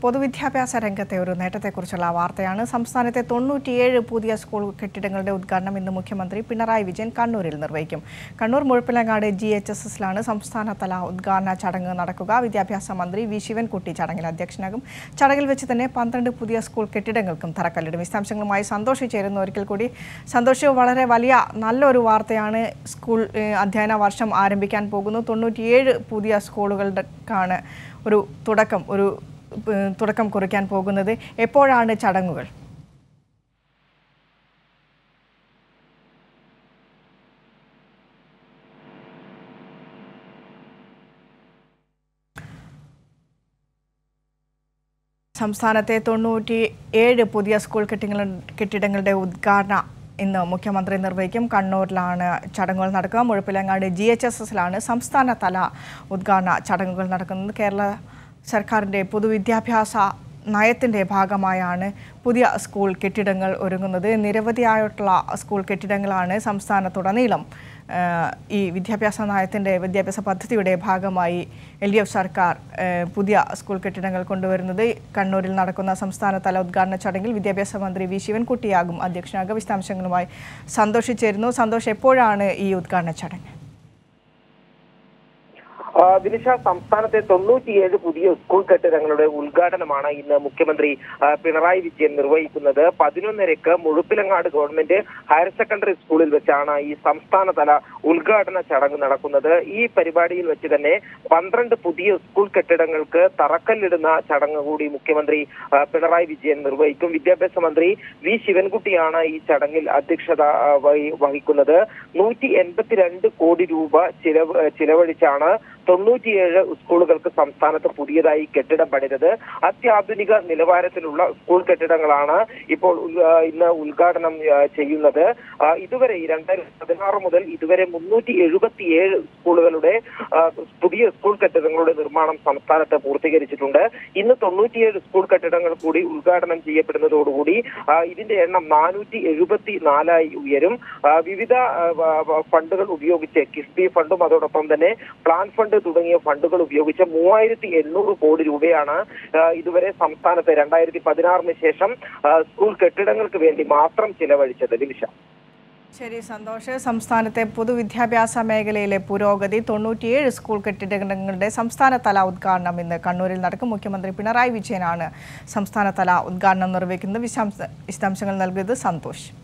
പൊതുവിദ്യാഭ്യാസ രംഗത്തെ ഒരു നേട്ടത്തെക്കുറിച്ചുള്ള വാർത്തയാണ്. സംസ്ഥാനത്തെ 97 പുതിയ സ്കൂൾ കെട്ടിടങ്ങളുടെ ഉദ്ഘാടനം ഇന്ന് മുഖ്യമന്ത്രി പിണറായി വിജയൻ കണ്ണൂരിൽ നിർവഹിക്കും. കണ്ണൂർ മുഴപ്പിലങ്ങാട് GHSSലാണ് സംസ്ഥാനതല ഉദ്ഘാടന ചടങ്ങ് നടക്കുക. വിദ്യാഭ്യാസ മന്ത്രി വി ശിവൻകുട്ടി ചടങ്ങിൽ അധ്യക്ഷനാകും. ചടങ്ങിൽ വെച്ച് തന്നെ 12 പുതിയ സ്കൂൾ കെട്ടിടങ്ങൾക്കും തറക്കല്ലിടും. വിശദാംശങ്ങളുമായി സന്തോഷ് ചേരുന്നു. ഒരിക്കൽ കൂടി സന്തോഷ്, വളരെ വലിയ നല്ലൊരു വാർത്തയാണ്. സ്കൂൾ അധ്യയന വർഷം ആരംഭിക്കാൻ പോകുന്നു. 97 പുതിയ സ്കൂളുകൾക്കാണ് തുടക്കം കുറിക്കാൻ പോകുന്നത്. എപ്പോഴാണ് ചടങ്ങുകൾ? സംസ്ഥാനത്തെ 97 പുതിയ സ്കൂൾ കെട്ടിടങ്ങളുടെ ഉദ്ഘാടനം ഇന്ന് മുഖ്യമന്ത്രി നിർവഹിക്കും. കണ്ണൂരിലാണ് ചടങ്ങുകൾ നടക്കുക. മുഴപ്പിലങ്ങാട് GHSSലാണ് സംസ്ഥാനതല ഉദ്ഘാടന ചടങ്ങുകൾ നടക്കുന്നത്. കേരള സർക്കാരിൻ്റെ പൊതുവിദ്യാഭ്യാസ നയത്തിൻ്റെ ഭാഗമായാണ് പുതിയ സ്കൂൾ കെട്ടിടങ്ങൾ ഒരുങ്ങുന്നത്. നിരവധിയായിട്ടുള്ള സ്കൂൾ കെട്ടിടങ്ങളാണ് സംസ്ഥാനത്തുടനീളം ഈ വിദ്യാഭ്യാസ പദ്ധതിയുടെ ഭാഗമായി LDF സർക്കാർ പുതിയ സ്കൂൾ കെട്ടിടങ്ങൾ കൊണ്ടുവരുന്നത്. കണ്ണൂരിൽ നടക്കുന്ന സംസ്ഥാനതല ഉദ്ഘാടന ചടങ്ങിൽ വിദ്യാഭ്യാസ മന്ത്രി വി ശിവൻകുട്ടിയാകും അധ്യക്ഷനാകുക. വിശദാംശങ്ങളുമായി സന്തോഷ് ചേരുന്നു. സന്തോഷ്, എപ്പോഴാണ് ഈ ഉദ്ഘാടന ചടങ്ങ്? ദിനിഷ, സംസ്ഥാനത്തെ 97 പുതിയ സ്കൂൾ കെട്ടിടങ്ങളുടെ ഉദ്ഘാടനമാണ് ഇന്ന് മുഖ്യമന്ത്രി പിണറായി വിജയൻ നിർവഹിക്കുന്നത്. 11:30 മുഴപ്പിലങ്ങാട് ഗവൺമെന്റ് ഹയർ സെക്കൻഡറി സ്കൂളിൽ വെച്ചാണ് ഈ സംസ്ഥാനതല ഉദ്ഘാടന ചടങ്ങ് നടക്കുന്നത്. ഈ പരിപാടിയിൽ വെച്ച് തന്നെ 12 പുതിയ സ്കൂൾ കെട്ടിടങ്ങൾക്ക് തറക്കല്ലിടുന്ന ചടങ്ങ് കൂടി മുഖ്യമന്ത്രി പിണറായി വിജയൻ നിർവഹിക്കും. വിദ്യാഭ്യാസ മന്ത്രി വി ശിവൻകുട്ടിയാണ് ഈ ചടങ്ങിൽ അധ്യക്ഷത വഹിക്കുന്നത്. 182 കോടി രൂപ ചിലവഴിച്ചാണ് 97 സ്കൂളുകൾക്ക് സംസ്ഥാനത്ത് പുതിയതായി കെട്ടിടം പണിതത്. അത്യാധുനിക നിലവാരത്തിലുള്ള സ്കൂൾ കെട്ടിടങ്ങളാണ് ഇപ്പോൾ ഇന്ന് ഉദ്ഘാടനം ചെയ്യുന്നത്. ഇതുവരെ 2016 മുതൽ ഇതുവരെ 377 സ്കൂളുകളുടെ പുതിയ സ്കൂൾ കെട്ടിടങ്ങളുടെ നിർമ്മാണം സംസ്ഥാനത്ത് പൂർത്തീകരിച്ചിട്ടുണ്ട്. ഇന്ന് 97 സ്കൂൾ കെട്ടിടങ്ങൾ കൂടി ഉദ്ഘാടനം ചെയ്യപ്പെടുന്നതോടുകൂടി ഇതിന്റെ എണ്ണം 474 ഉയരും. വിവിധ ഫണ്ടുകൾ ഉപയോഗിച്ച് കിഫ്ബി ഫണ്ടും അതോടൊപ്പം തന്നെ പ്ലാൻ ഫണ്ട് തുടങ്ങിയ ഫണ്ടുകൾ ഉപയോഗിച്ച് 3800 കോടി രൂപയാണ് ഇതുവരെ സംസ്ഥാനത്ത് 2016 ശേഷം സ്കൂൾ കെട്ടിടങ്ങൾക്ക് വേണ്ടി മാത്രം ചിലവഴിച്ചത്. ദിനിഷ. ശരി സന്തോഷ്, സംസ്ഥാനത്തെ പൊതുവിദ്യാഭ്യാസ മേഖലയിലെ പുരോഗതി, 97 സ്കൂൾ കെട്ടിടങ്ങളുടെ സംസ്ഥാനതല ഉദ്ഘാടനം ഇന്ന് കണ്ണൂരിൽ നടക്കും. മുഖ്യമന്ത്രി പിണറായി വിജയനാണ് സംസ്ഥാനതല ഉദ്ഘാടനം നിർവഹിക്കുന്നത്. വിശദാംശങ്ങൾ നൽകിയത് സന്തോഷ്.